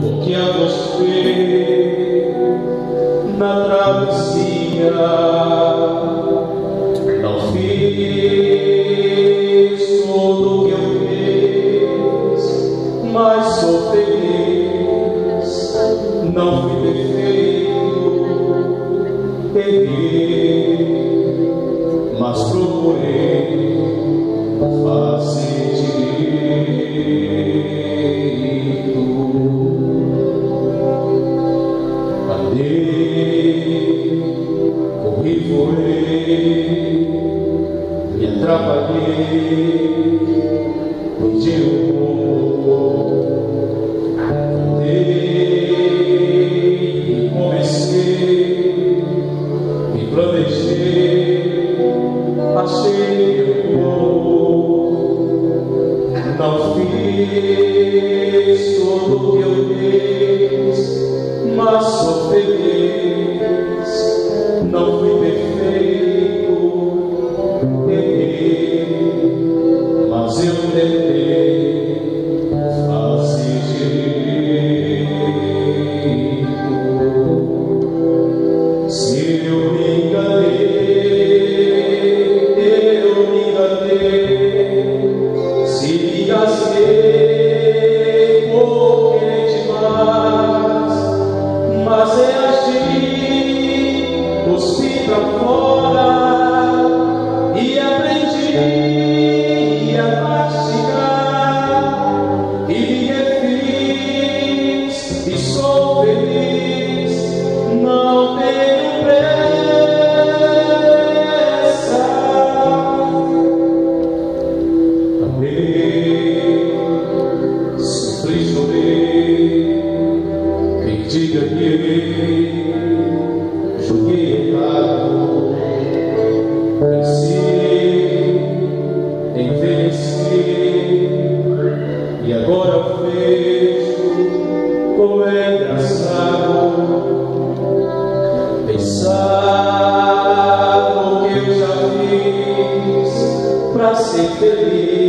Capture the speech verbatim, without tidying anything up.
porque a você na travessia não fiz tudo o que eu fiz, mas sou feliz. Não fui perfeito, errei, mas procurei fazer direito. Andei, corri, voei, me atrapalhei, perdi o rumo. Andei, comecei, me planejei, achei o rumo. Não fiz tudo o que eu fiz, mas sou feliz. Não fui perfeito, errei, mas eu tentei fazer direito. Se eu me enganei, eu me enganei. Se me engasguei, porque demais, mas é agir, cuspi pra fora e aprendi a mastigar e me refiz e sou feliz. Não tenho pressa. Amei, sofri, chorei, perdi, ganhei, joguei errado, cresci, envelheci, e agora vejo como é engraçado pensar no que eu já fiz pra ser feliz.